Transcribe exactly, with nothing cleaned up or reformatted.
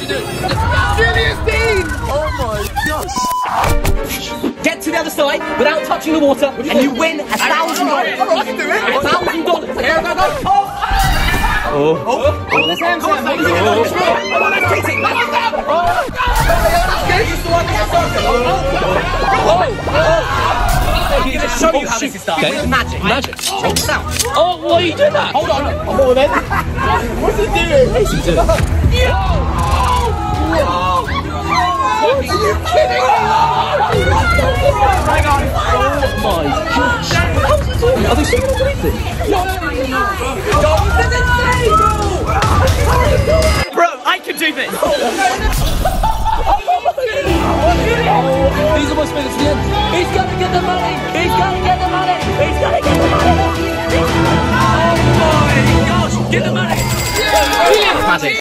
you do it. Julius Dein! Oh my gosh. Get to the other side without touching the water, and you win a thousand dollars. Oh, I can do it. A thousand dollars. Here, go, go. Oh! Oh! Oh! Oh! Let's hands on. Oh! Let's kick it. Let's go. Oh! This is the one that's started. Oh! Oh! I'm going to show you how this is done. It's magic. Magic. Check this out. Oh! Why are you doing that? Hold on. Oh, then. What's he doing? What's he doing? Are you kidding me? Hang on. Oh my gosh. How's he doing? Are they singing underneath it? No, no, no.